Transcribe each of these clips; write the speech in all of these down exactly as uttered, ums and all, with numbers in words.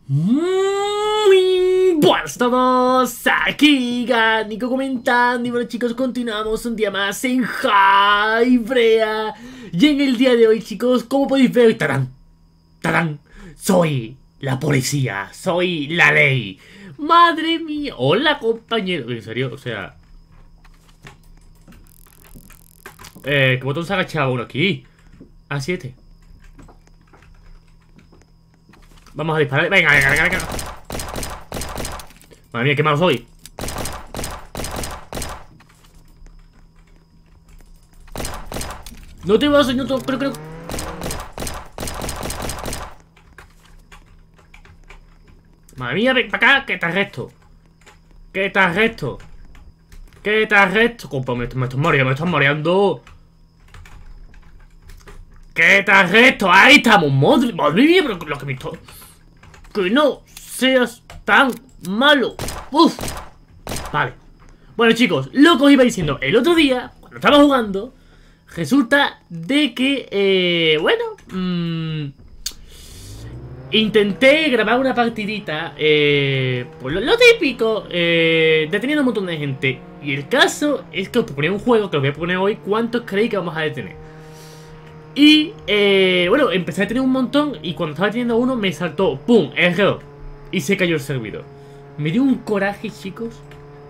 Muy buenas a todos, aquí Gánico comentando. Y bueno chicos, continuamos un día más en Hybrea. Y en el día de hoy chicos, como podéis ver, ¡tarán! ¡tarán! Soy la policía, soy la ley. Madre mía, hola compañero. En serio, o sea Eh, ¿qué botón se ha agachado uno aquí? A siete. Vamos a disparar. Venga, venga, venga, venga. Madre mía, qué malo soy. No te vas, no te... Creo, creo. Madre mía, ven para acá, que te arresto. Que te arresto. Que te arresto. Compa, me, me estoy mareando, me estoy mareando. Que te arresto. Ahí estamos. Madre, madre mía, pero lo que me estoy... Que no seas tan malo. Uf. Vale. Bueno chicos, lo que os iba diciendo el otro día, cuando estaba jugando, resulta de que, eh, bueno, mmm, intenté grabar una partidita, eh, pues lo, lo típico, eh, deteniendo un montón de gente. Y el caso es que os proponía un juego que os voy a poner hoy. ¿Cuántos creéis que vamos a detener? Y, eh, bueno, empecé a tener un montón. Y cuando estaba teniendo uno me saltó, ¡pum!, error. Y se cayó el servidor. Me dio un coraje, chicos.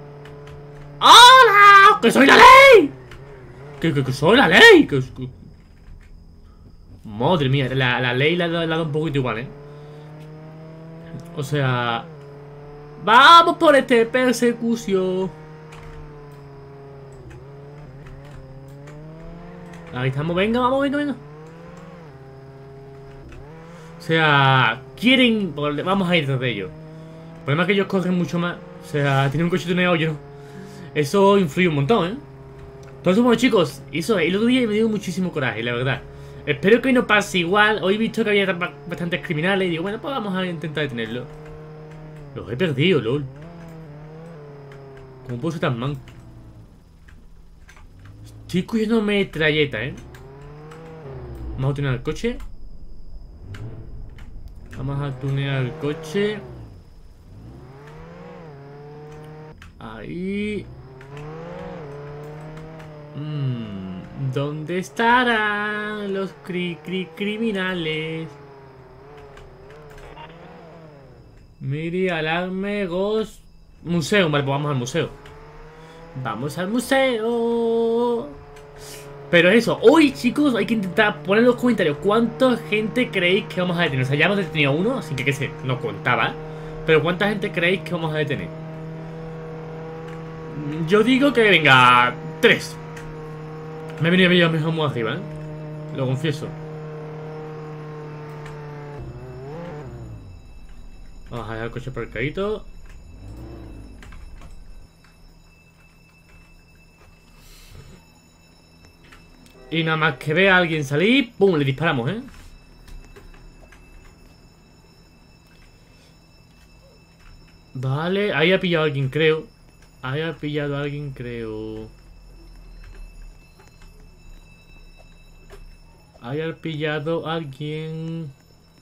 ¡Hola! ¡Que soy la ley! ¡Que, que, que soy la ley! Que, que... Madre mía, la, la ley la ha dado un poquito igual, ¿eh? O sea... Vamos por este persecución. Ahí estamos, venga, vamos, venga, venga. O sea, quieren... Vamos a ir tras de ellos. El problema es que ellos corren mucho más. O sea, tienen un coche tuneado yo. Eso influye un montón, ¿eh? Entonces, bueno chicos, eso el otro día me dio muchísimo coraje, la verdad. Espero que hoy no pase igual. Hoy he visto que había bastantes criminales y digo, bueno, pues vamos a intentar detenerlos. Los he perdido, lol. ¿Cómo puedo ser tan manco? Estoy cogiendo metralleta, ¿eh? Vamos a tunear el coche. Vamos a tunear el coche. Ahí. Mm, ¿dónde estarán los cri cri criminales? Miri, alarme, ghost. Museo, vale, pues vamos al museo. Vamos al museo. Pero eso, hoy chicos hay que intentar poner en los comentarios cuánta gente creéis que vamos a detener. O sea, ya hemos detenido uno, así que que sé, no contaba. Pero cuánta gente creéis que vamos a detener. Yo digo que venga, tres. Me he venido a mejor muy arriba, ¿eh? Lo confieso. Vamos a dejar el coche aparcadito. Y nada más que vea a alguien salir, ¡pum!, le disparamos, ¿eh? Vale, ahí ha pillado a alguien, creo. Ahí ha pillado a alguien, creo. Ahí ha pillado a alguien.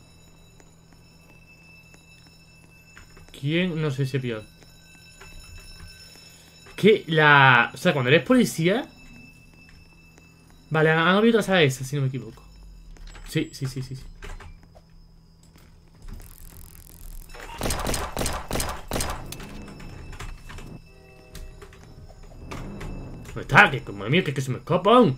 ¿Quién? No sé si ha pillado. ¿Qué? La... O sea, cuando eres policía... Vale, han abierto otra sala esa, si no me equivoco. Sí, sí, sí, sí, sí. ¿Dónde está? Que, madre mía, que, que se me escapan.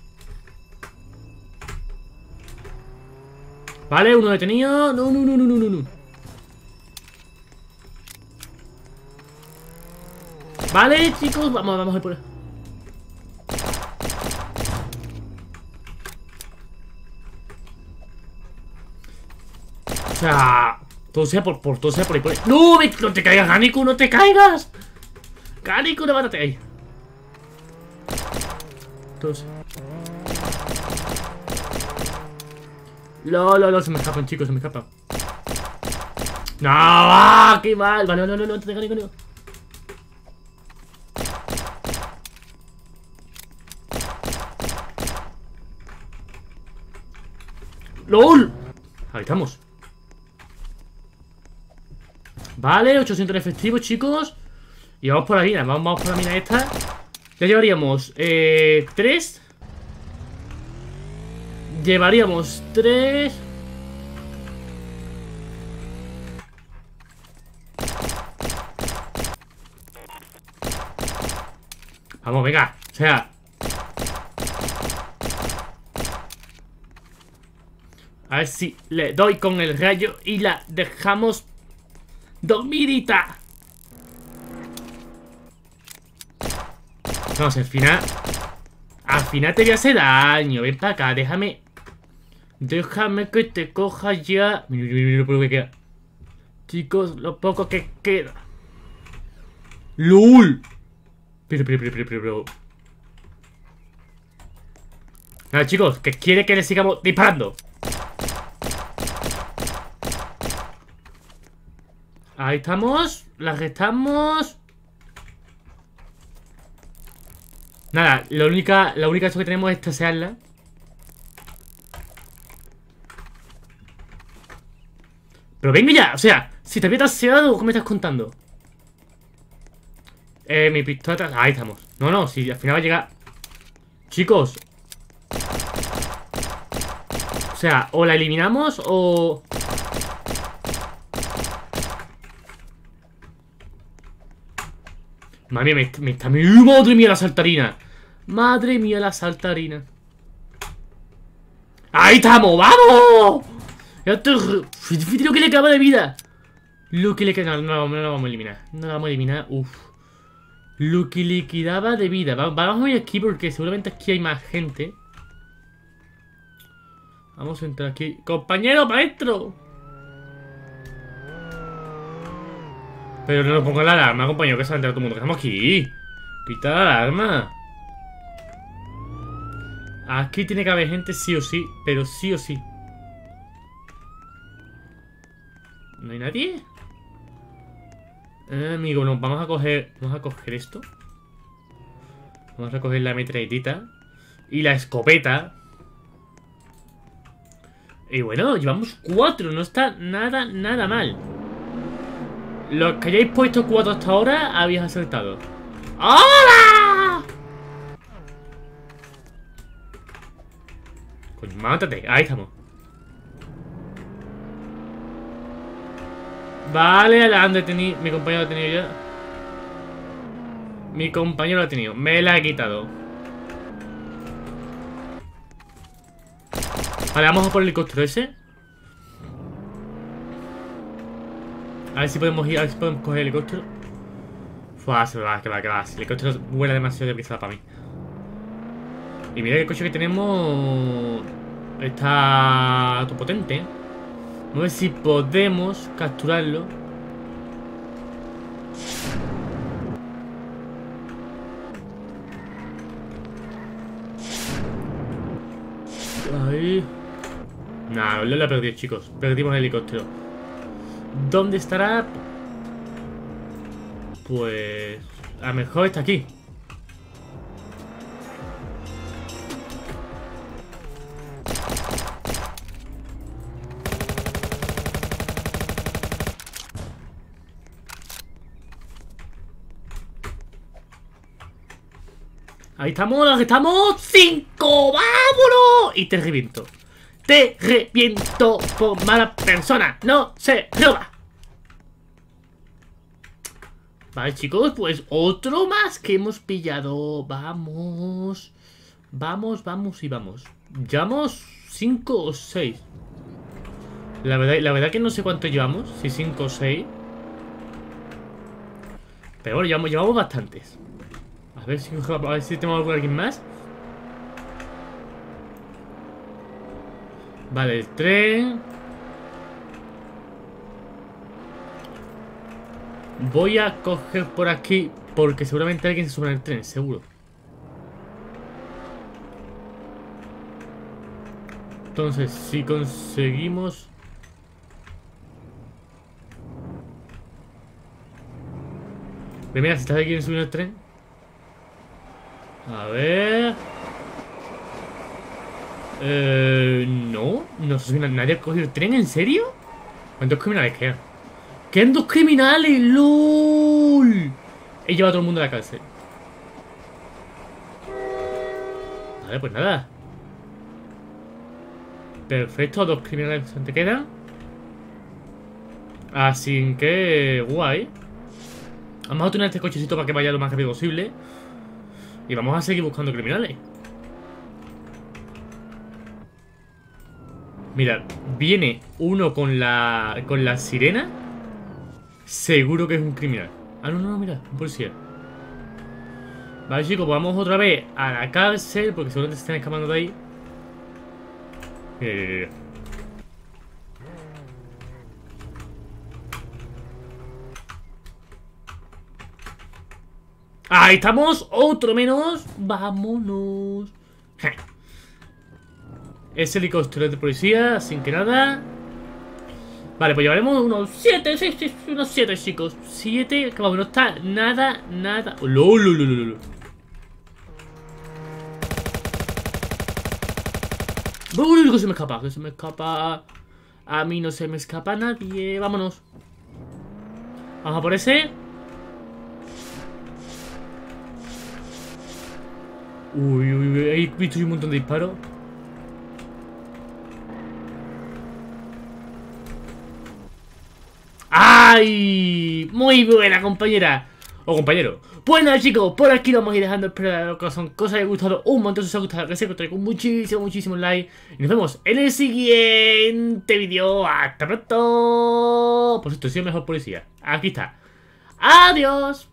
Vale, uno detenido. No, no, no, no, no, no, no. Vale, chicos, vamos, vamos a ir por ahí. O sea, todo sea por, por todo sea por ahí, por ahí. ¡No! Me, ¡no te caigas, Gánico! ¡No te caigas! ¡Gánico, levántate ahí! Entonces. No, no, no, se me escapan, chicos, se me escapan. ¡No! ¡Ah! ¡Qué mal! Vale, no, no, no, no te Gánico, no. ¡Lol! Ahí estamos. Vale, ochocientos de efectivo, chicos. Y vamos por la mina, vamos, vamos por la mina esta. Ya llevaríamos eh, tres. Llevaríamos tres. Vamos, venga, o sea. A ver si le doy con el rayo y la dejamos dormidita. No, al final. Al final te voy a hacer daño. Ven para acá, déjame. Déjame que te coja ya. Mira, mira, mira lo poco que queda. Chicos, lo poco que queda. ¡Lul! Pero, pero, pero, pero, pero, pero. Nada, chicos, que quiere que le sigamos disparando. Ahí estamos. La restamos. Nada, la única, la única cosa que tenemos es tasearla. Pero venga ya, o sea, si te había taseado, ¿qué me estás contando? Eh, mi pistola... Ahí estamos. No, no, si al final va a llegar... Chicos. O sea, o la eliminamos o... Madre mía, me, me está... ¡Madre mía la saltarina! ¡Madre mía la saltarina! ¡Ahí estamos! ¡Vamos! Fíjate lo que le acaba de vida. Lo que le queda... No, no, no la vamos a eliminar. No la vamos a eliminar. Uf. Lo que le quedaba de vida. Vamos a ir aquí porque seguramente aquí hay más gente. Vamos a entrar aquí. ¡Compañero, maestro! Pero no nos ponga la alarma, compañero, que se ha enterado todo el mundo. Que estamos aquí. Pita la alarma. Aquí tiene que haber gente sí o sí. Pero sí o sí. ¿No hay nadie? Eh, amigo, nos vamos a coger. Vamos a coger esto. Vamos a coger la metralletita. Y la escopeta. Y bueno, llevamos cuatro. No está nada, nada mal. Los que hayáis puesto cuatro hasta ahora, habéis acertado. ¡Hola! Coño, mátate. Ahí estamos. Vale, la han detenido. Mi compañero lo ha tenido ya. Mi compañero lo ha tenido. Me la he quitado. Vale, vamos a por el helicóptero ese. A ver si podemos ir, a ver si podemos coger el helicóptero. Fua, se va, que va, que va. El helicóptero vuela demasiado deprisa para mí. Y mira que el coche que tenemos está todo potente. Vamos a ver si podemos capturarlo. Ahí. Nah, lo he perdido, chicos. Perdimos el helicóptero. ¿Dónde estará? Pues... a lo mejor está aquí. Ahí estamos, ahí estamos. ¡Cinco! ¡Vámonos! Y te reviento. Te reviento por mala persona. No se roba. Vale, chicos, pues otro más que hemos pillado. Vamos. Vamos, vamos y vamos. Llevamos cinco o seis. La verdad, la verdad que no sé cuánto llevamos. Si cinco o seis. Pero bueno, llevamos, llevamos bastantes. A ver si, a ver si tenemos alguien más. Vale, el tren. Voy a coger por aquí porque seguramente alguien se sube al tren, seguro. Entonces, si conseguimos... Mira, si está alguien subiendo el tren. A ver... Eh... No, no sé si nadie ha cogido el tren, ¿en serio? ¿Cuántos criminales quedan? ¡Quedan dos criminales! ¡Lol! He llevado a todo el mundo a la cárcel. Vale, pues nada. Perfecto, dos criminales te quedan. Así que... guay. Vamos a tunear este cochecito para que vaya lo más rápido posible. Y vamos a seguir buscando criminales. Mirad, viene uno con la... con la sirena. Seguro que es un criminal. Ah, no, no, no, mira, un policía. Vale, chicos, pues vamos otra vez a la cárcel, porque seguramente se están escapando de ahí. Mira, mira, mira. Ahí estamos, otro menos. Vámonos. Ese helicóptero es de policía, sin que nada. Vale, pues llevaremos unos siete, seis, seis, unos siete, chicos. siete, que vamos, no está nada, nada. ¡Lol, lol, lol, lol! ¡Uy, que se me escapa! Que se me escapa. A mí no se me escapa nadie. Vámonos. Vamos a por ese. Uy, uy, uy. He visto un montón de disparos. ¡Ay! Muy buena, compañera. O compañero. Pues nada, chicos, por aquí lo vamos a ir dejando. Espero que son cosas que os haya gustado un montón. Si os ha gustado, que se encuentre con muchísimo, muchísimo like. Y nos vemos en el siguiente vídeo. ¡Hasta pronto! Por cierto, soy el mejor policía. Aquí está. ¡Adiós!